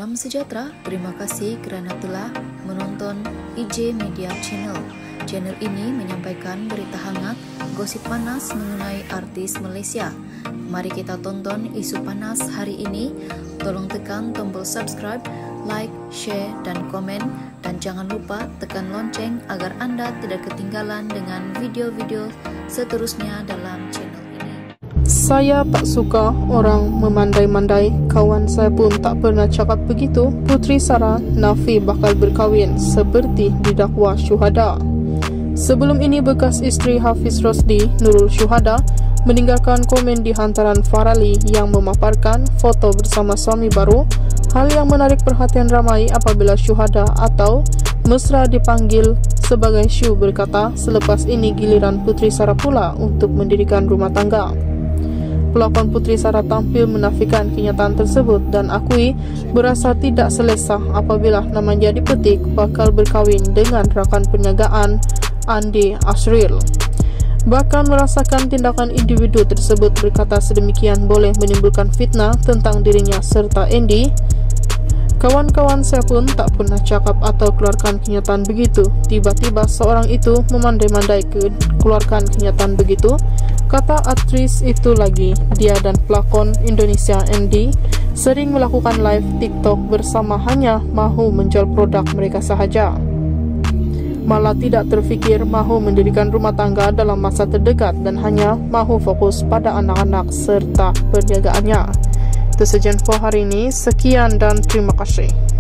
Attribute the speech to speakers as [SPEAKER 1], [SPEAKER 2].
[SPEAKER 1] Salam sejahtera, terima kasih kerana telah menonton IJ Media Channel. Channel ini menyampaikan berita hangat, gosip panas mengenai artis Malaysia. Mari kita tonton isu panas hari ini. Tolong tekan tombol subscribe, like, share dan komen. Dan jangan lupa tekan lonceng agar anda tidak ketinggalan dengan video-video seterusnya dalam channel ini.
[SPEAKER 2] Saya tak suka orang memandai-mandai. Kawan saya pun tak pernah cakap begitu. Puteri Sarah nafi bakal berkahwin seperti didakwa syuhada. Sebelum ini, bekas isteri Hafiz Rosdi, Nurul Syuhada, meninggalkan komen di hantaran Farali yang memaparkan foto bersama suami baru. Hal yang menarik perhatian ramai apabila Syuhada atau mesra dipanggil sebagai Syu berkata, selepas ini giliran Puteri Sarah pula untuk mendirikan rumah tangga. Pelakon Puteri Sarah tampil menafikan kenyataan tersebut dan akui berasa tidak selesa apabila namanya dipetik bakal berkahwin dengan rakan perniagaan Andi Asril. Bahkan merasakan tindakan individu tersebut berkata sedemikian boleh menimbulkan fitnah tentang dirinya serta Andy. Kawan-kawan saya pun tak pernah cakap atau keluarkan kenyataan begitu. Tiba-tiba seorang itu memandai-mandai keluarkan kenyataan begitu. Kata aktris itu lagi, dia dan pelakon Indonesia Andy sering melakukan live TikTok bersama hanya mahu menjual produk mereka sahaja. Malah tidak terfikir mahu mendirikan rumah tangga dalam masa terdekat dan hanya mahu fokus pada anak-anak serta perniagaannya. Itu saja info hari ini. Sekian dan terima kasih.